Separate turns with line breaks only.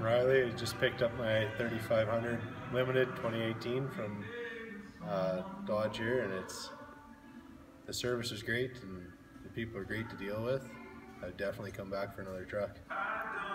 Riley. I just picked up my 3500 Limited 2018 from Dodge here, and the service is great and the people are great to deal with. I'd definitely come back for another truck.